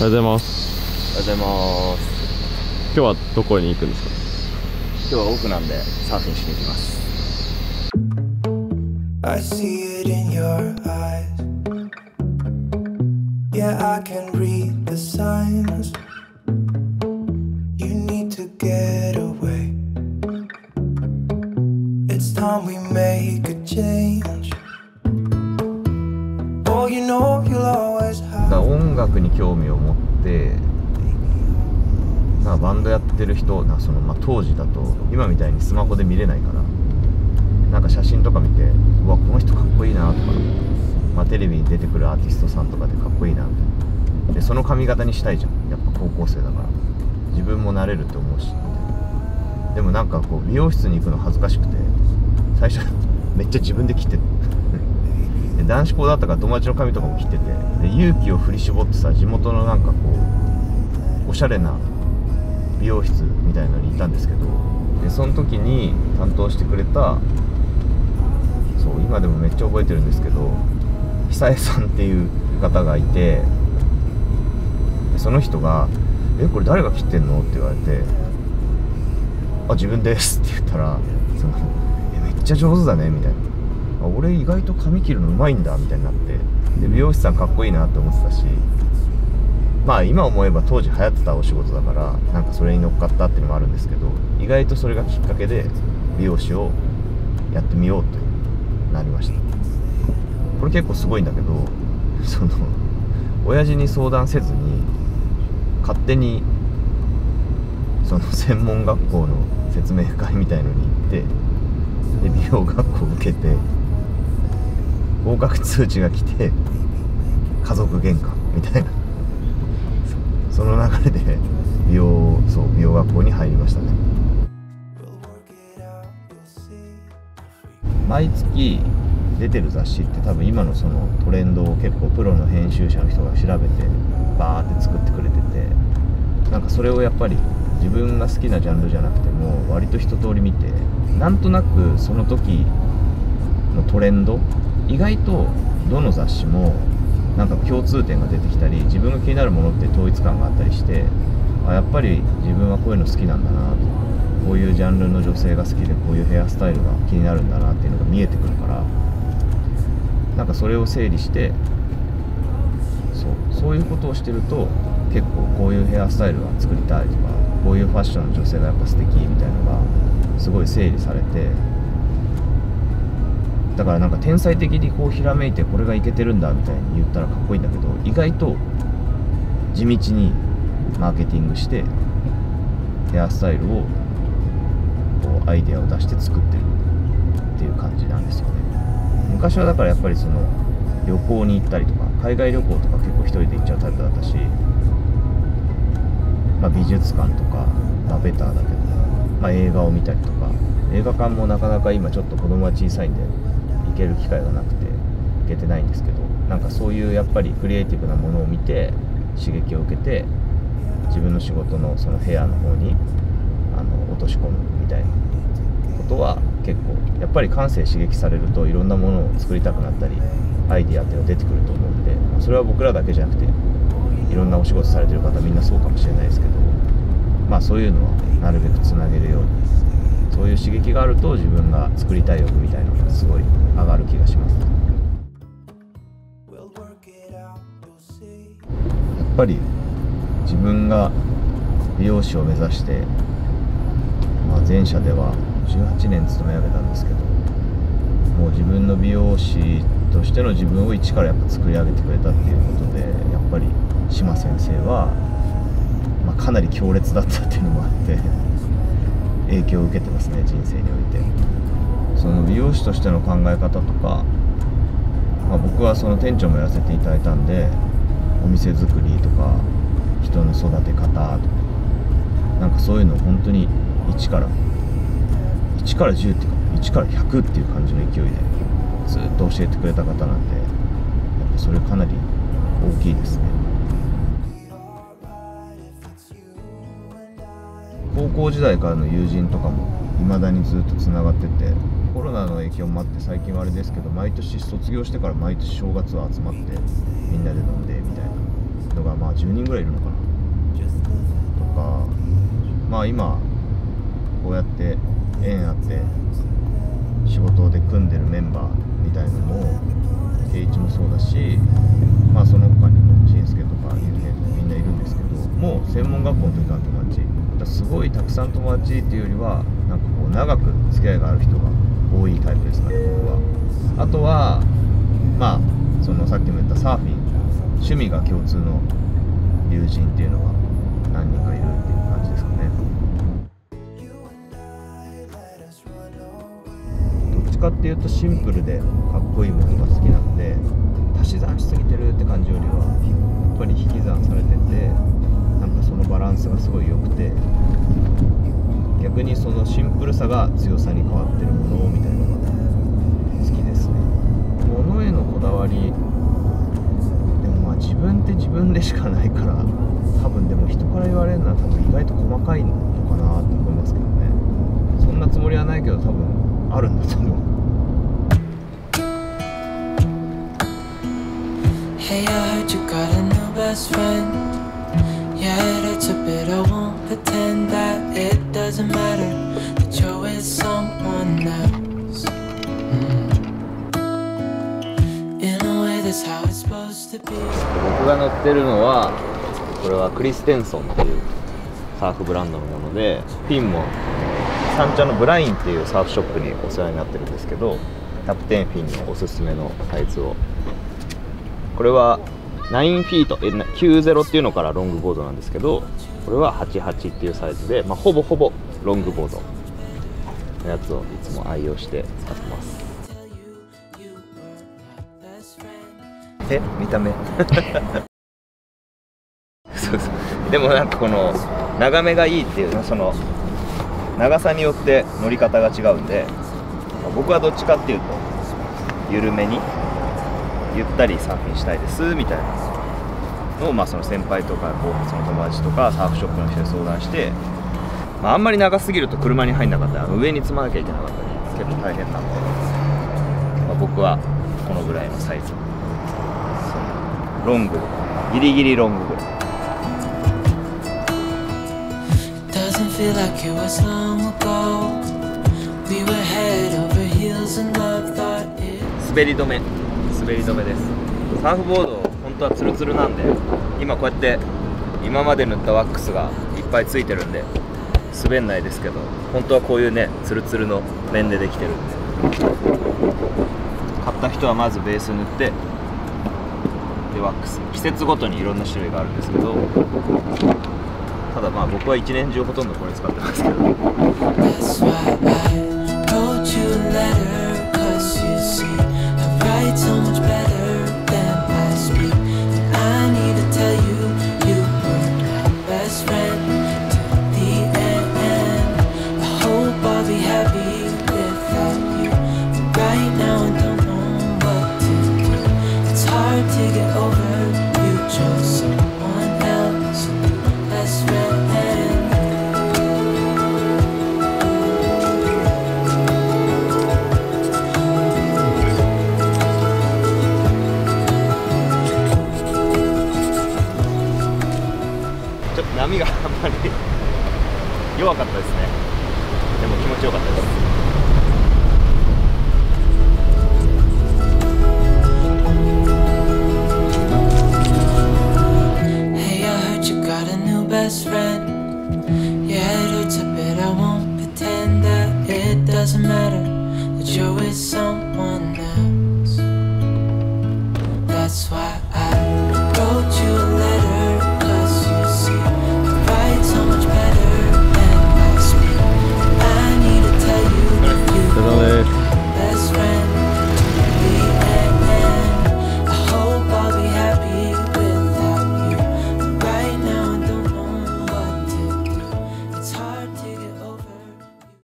おはようございます。 おはようございます。 今日はどこに行くんですか？ 今日はオフなんでサーフィンしに行きます。I see it in your eyes. Yeah, I can read the signs. You need to get away. It's time we make a change. Oh, you know you'll always have. 音楽に興味を持ってバンドやってる人当時だと今みたいにスマホで見れないから写真とか見て、うわこの人かっこいいなとか、テレビに出てくるアーティストさんとかでかっこいいなみたいな。でその髪型にしたいじゃん、やっぱ高校生だから自分もなれるって思うし。でも美容室に行くの恥ずかしくて最初めっちゃ自分で切ってで男子校だったから友達の髪とかも切ってて、で勇気を振り絞ってさ、地元のおしゃれな美容室みたいのにいたんですけど、でその時に担当してくれた、今でもめっちゃ覚えてるんですけど、久江さんっていう方がいて、その人が「これ誰が切ってんの？」って言われて「自分です」って言ったらめっちゃ上手だね」みたいな。俺意外と髪切るのうまいんだみたいになって、で美容師さんかっこいいなって思ってたし、今思えば当時流行ってたお仕事だからそれに乗っかったっていうのもあるんですけど、意外とそれがきっかけで美容師をやってみようとなりました。これ結構すごいんだけど、親父に相談せずに勝手に専門学校の説明会みたいのに行って、で美容学校受けて合格通知が来て家族喧嘩みたいな、その流れで美容学校に入りましたね。毎月出てる雑誌って多分今のトレンドを結構プロの編集者の人が調べてバーって作ってくれてて、それをやっぱり自分が好きなジャンルじゃなくても割と一通り見て、なんとなくその時のトレンド、意外とどの雑誌も共通点が出てきたり、自分が気になるものって統一感があったりして、やっぱり自分はこういうの好きなんだなと、こういうジャンルの女性が好きでこういうヘアスタイルが気になるんだなっていうのが見えてくるから、それを整理してそういうことをしてると、結構こういうヘアスタイルが作りたいとか、こういうファッションの女性がやっぱ素敵みたいなのがすごい整理されて、だから天才的にひらめいてこれがいけてるんだみたいに言ったらかっこいいんだけど、意外と地道にマーケティングしてヘアスタイルをアイデアを出して作ってるっていう感じなんですよね。昔はだからやっぱり旅行に行ったりとか、海外旅行とか結構一人で行っちゃうタイプだったし、美術館とかベターだけど、映画を見たりとか、映画館もなかなか今ちょっと子供が小さいんで行ける機会がなくて行けてないんですけど、そういうやっぱりクリエイティブなものを見て刺激を受けて、自分の仕事のヘアの方に落とし込むみたいなことは結構やっぱり感性刺激されるといろんなものを作りたくなったりアイディアっていうのが出てくると思うんで、それは僕らだけじゃなくていろんなお仕事されてる方みんなそうかもしれないですけど、そういうのはなるべくつなげるように、そういう刺激があると自分が作りたい欲みたいなのがすごい上がる気がします。やっぱり自分が美容師を目指して、前社では18年勤め上げたんですけど、もう自分の美容師としての自分を一からやっぱ作り上げてくれたっていうことで、やっぱり島先生は、かなり強烈だったっていうのもあって影響を受けてますね、人生において。美容師としての考え方とか、僕は店長もやらせていただいたんで、お店作りとか人の育て方とかそういうのを本当に1から10っていうか1から100っていう感じの勢いでずっと教えてくれた方なんで、やっぱそれかなり大きいですね。高校時代からの友人とかも未だにずっとつながってて、コロナの影響もあって最近はあれですけど、毎年卒業してから毎年正月は集まってみんなで飲んでみたいな人がまあ10人ぐらいいるのかなとか、まあ今こうやって縁あって仕事で組んでるメンバーみたいのも圭一もそうだし、まあその他にもしんすけとかゆうへいとかみんないるんですけど、もう専門学校の時から友達だ、すごいたくさん友達っていうよりはなんかこう長く付き合いがある人が多いタイプですかね、僕は。あとはまあそのさっきも言ったサーフィン、趣味が共通の友人っていうのが何人かいるっていう感じですかね。どっちかっていうとシンプルでかっこいいものが好きなので、足し算しすぎてるって感じよりはやっぱり引き算されてて、なんかそのバランスがすごい良くて、逆にそのシンプルさが強さに変わってるものみたいなのが好きですね。物へのこだわりでもまあ自分って自分でしかないから、多分でも人から言われるのは多分意外と細かいのかなと思いますけどね。そんなつもりはないけど多分あるんだと思う。 Hey, I heard you got a new best friend. Yeah, it hurts a bit, I won't pretend that it doesn't matter that you're with someone else. In a way, that's how it's supposed to be. 僕が乗ってるのはこれはクリステンソンっていうサーフブランドのもので、フィンも三茶のブラインっていうサーフショップにお世話になってるんですけど、キャプテンフィンのおすすめのサイズを、これは9フィート90っていうのからロングボードなんですけど、これは88っていうサイズで、まあ、ほぼほぼロングボードのやつをいつも愛用して使ってます。見た目そうそう。でもなんかこの眺めがいいっていう、その長さによって乗り方が違うんで、僕はどっちかっていうと緩めにゆったりサーフィンしたいですみたいなのを、まあその先輩とかその友達とかサーフショップの人に相談して、まあ、あんまり長すぎると車に入んなかったら上に積まなきゃいけなかったり結構大変なんで、まあ、僕はこのぐらいのサイズ、ロングギリギリロングぐらい。 Doesn't feel like it was long ago. We were head over heels in love, thought it. 滑り止めです。サーフボード本当はツルツルなんで、今こうやって今まで塗ったワックスがいっぱいついてるんで滑んないですけど、本当はこういうねツルツルの面でできてるんで、買った人はまずベース塗って、でワックス、季節ごとにいろんな種類があるんですけど、ただまあ僕は一年中ほとんどこれ使ってますけど。 That's why I wrote you a letter, 'cause you see I write so much better than I speak. And I need to tell you, you were my best friend to the end. I hope I'll be happy without you, but right now I don't know what to do. It's hard to get over, you chose someone else, best friend. 波があんまり弱かったですね。でも気持ちよかったです。 Hey, I heard you got a new best friend. Yeah, it hurts a bit, I won't pretend that it doesn't matter that you're with someone now.